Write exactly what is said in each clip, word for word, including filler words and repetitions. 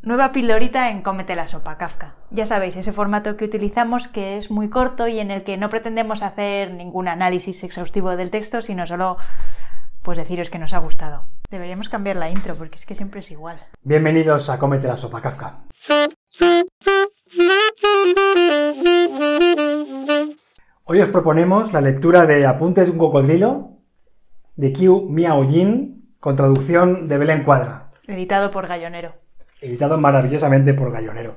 Nueva pildorita en Cómete la sopa, Kafka. Ya sabéis, ese formato que utilizamos que es muy corto y en el que no pretendemos hacer ningún análisis exhaustivo del texto, sino solo pues deciros que nos ha gustado. Deberíamos cambiar la intro porque es que siempre es igual. Bienvenidos a Cómete la sopa, Kafka. Hoy os proponemos la lectura de Apuntes de un cocodrilo de Qiu Miaoyin con traducción de Belén Cuadra. Editado por Gallonero. Editado maravillosamente por Gallonero.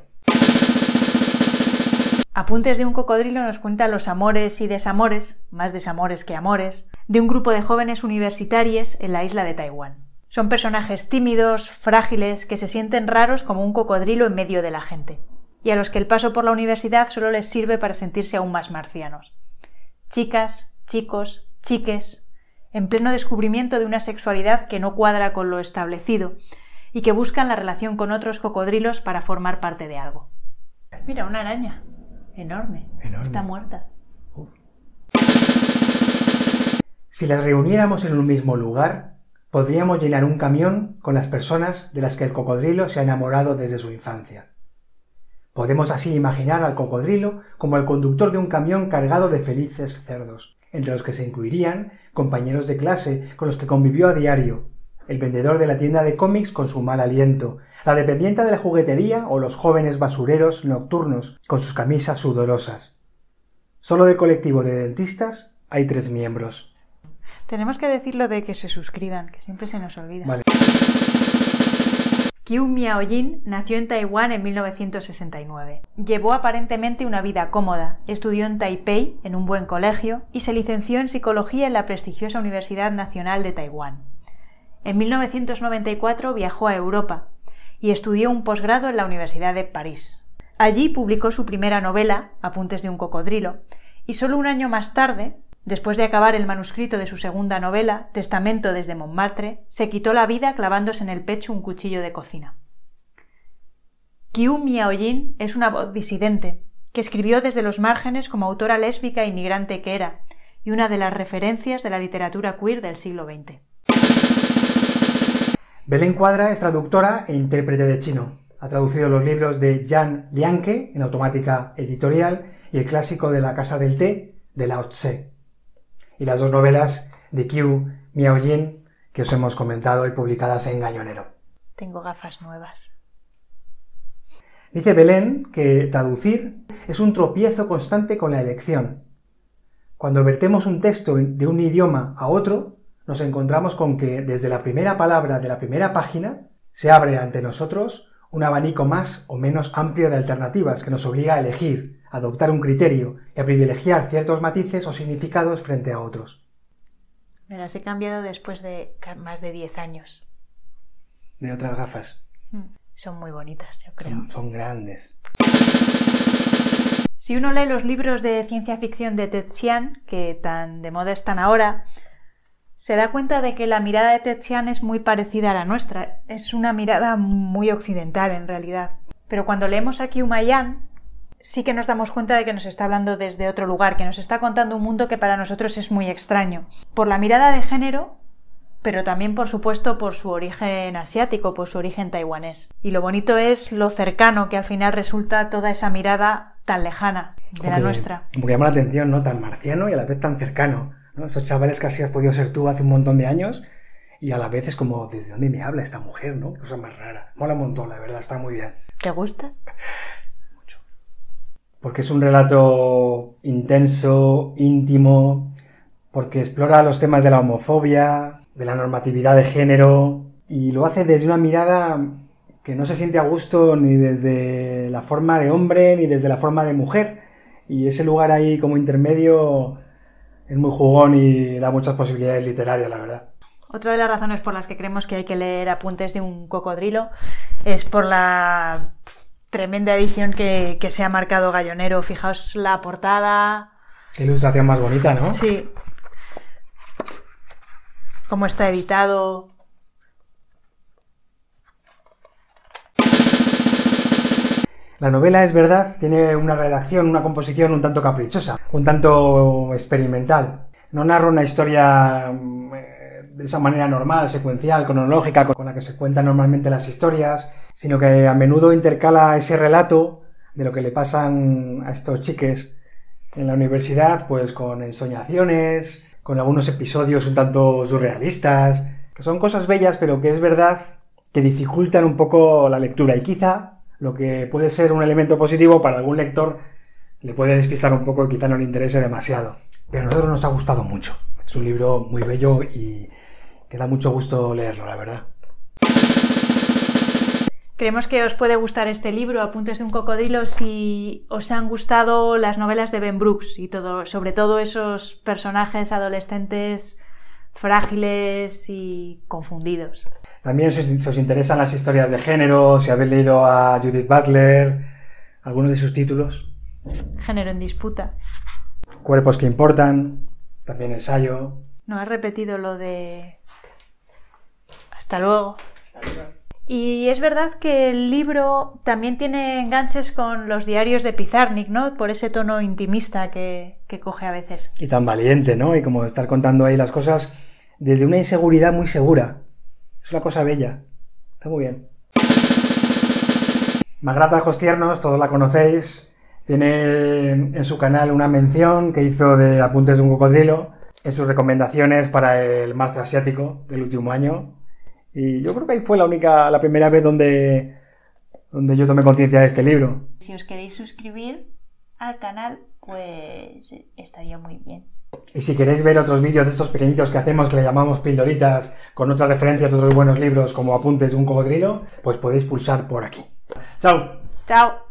Apuntes de un cocodrilo nos cuenta los amores y desamores, más desamores que amores, de un grupo de jóvenes universitarios en la isla de Taiwán. Son personajes tímidos, frágiles, que se sienten raros como un cocodrilo en medio de la gente, y a los que el paso por la universidad solo les sirve para sentirse aún más marcianos. Chicas, chicos, chiques, en pleno descubrimiento de una sexualidad que no cuadra con lo establecido, y que buscan la relación con otros cocodrilos para formar parte de algo. Mira, una araña. Enorme. Enorme. Está muerta. Uh. Si las reuniéramos en un mismo lugar, podríamos llenar un camión con las personas de las que el cocodrilo se ha enamorado desde su infancia. Podemos así imaginar al cocodrilo como el conductor de un camión cargado de felices cerdos, entre los que se incluirían compañeros de clase con los que convivió a diario, el vendedor de la tienda de cómics con su mal aliento, la dependiente de la juguetería o los jóvenes basureros nocturnos con sus camisas sudorosas. Solo del colectivo de dentistas hay tres miembros. Tenemos que decirlo de que se suscriban, que siempre se nos olvida. Vale. Qiu Miaoyin nació en Taiwán en mil novecientos sesenta y nueve. Llevó aparentemente una vida cómoda, estudió en Taipei, en un buen colegio, y se licenció en psicología en la prestigiosa Universidad Nacional de Taiwán. En mil novecientos noventa y cuatro viajó a Europa y estudió un posgrado en la Universidad de París. Allí publicó su primera novela, Apuntes de un cocodrilo, y solo un año más tarde, después de acabar el manuscrito de su segunda novela, Testamento desde Montmartre, se quitó la vida clavándose en el pecho un cuchillo de cocina. Qiu Miaoyin es una voz disidente, que escribió desde los márgenes como autora lésbica e inmigrante que era, y una de las referencias de la literatura queer del siglo veinte. Belén Cuadra es traductora e intérprete de chino. Ha traducido los libros de Yan Lianke en Automática Editorial y el clásico de La Casa del Té de Lao Tse. Y las dos novelas de Qiu Miaoyin que os hemos comentado y publicadas en Gallonero. Tengo gafas nuevas. Dice Belén que traducir es un tropiezo constante con la elección. Cuando vertemos un texto de un idioma a otro, nos encontramos con que desde la primera palabra de la primera página se abre ante nosotros un abanico más o menos amplio de alternativas que nos obliga a elegir, a adoptar un criterio y a privilegiar ciertos matices o significados frente a otros. Me las he cambiado después de más de diez años. De otras gafas. Son muy bonitas, yo creo. Son, son grandes. Si uno lee los libros de ciencia ficción de Ted Chiang, que tan de moda están ahora, se da cuenta de que la mirada de Ted Chiang es muy parecida a la nuestra. Es una mirada muy occidental, en realidad. Pero cuando leemos a Qiu Miaoyin, sí que nos damos cuenta de que nos está hablando desde otro lugar, que nos está contando un mundo que para nosotros es muy extraño. Por la mirada de género, pero también, por supuesto, por su origen asiático, por su origen taiwanés. Y lo bonito es lo cercano que al final resulta toda esa mirada tan lejana de Como la que, nuestra. Como que llama la atención, ¿no? Tan marciano y a la vez tan cercano, ¿no? Esos chavales que así has podido ser tú hace un montón de años y a la vez es como, ¿desde dónde me habla esta mujer, no? Cosa más rara. Mola un montón, la verdad, está muy bien. ¿Te gusta? Mucho. Porque es un relato intenso, íntimo, porque explora los temas de la homofobia, de la normatividad de género, y lo hace desde una mirada que no se siente a gusto ni desde la forma de hombre ni desde la forma de mujer, y ese lugar ahí como intermedio es muy jugón y da muchas posibilidades literarias, la verdad. Otra de las razones por las que creemos que hay que leer Apuntes de un cocodrilo es por la tremenda edición que, que se ha marcado Gallonero. Fijaos la portada. Qué ilustración más bonita, ¿no? Sí. Cómo está editado. La novela, es verdad, tiene una redacción, una composición un tanto caprichosa, un tanto experimental. No narra una historia de esa manera normal, secuencial, cronológica, con la que se cuentan normalmente las historias, sino que a menudo intercala ese relato de lo que le pasan a estos chiques en la universidad, pues con ensoñaciones, con algunos episodios un tanto surrealistas, que son cosas bellas, pero que es verdad que dificultan un poco la lectura, y quizá lo que puede ser un elemento positivo para algún lector le puede despistar un poco y quizá no le interese demasiado. Pero a nosotros nos ha gustado mucho. Es un libro muy bello y que da mucho gusto leerlo, la verdad. Creemos que os puede gustar este libro, Apuntes de un cocodrilo, si os han gustado las novelas de Ben Brooks y todo, sobre todo esos personajes adolescentes frágiles y confundidos. También si os interesan las historias de género, si habéis leído a Judith Butler, algunos de sus títulos. Género en disputa. Cuerpos que importan, también ensayo. No has repetido lo de... Hasta luego. Y es verdad que el libro también tiene enganches con los diarios de Pizarnik, ¿no? Por ese tono intimista que, que coge a veces. Y tan valiente, ¿no? Y como estar contando ahí las cosas desde una inseguridad muy segura. Es una cosa bella. Está muy bien. Magrata Jostiernos, todos la conocéis. Tiene en su canal una mención que hizo de Apuntes de un cocodrilo en sus recomendaciones para el marzo asiático del último año. Y yo creo que ahí fue la única, la primera vez donde, donde yo tomé conciencia de este libro. Si os queréis suscribir al canal, pues estaría muy bien. Y si queréis ver otros vídeos de estos pequeñitos que hacemos, que le llamamos pildoritas, con otras referencias de otros buenos libros como Apuntes de un cocodrilo, pues podéis pulsar por aquí. ¡Chao! ¡Chao!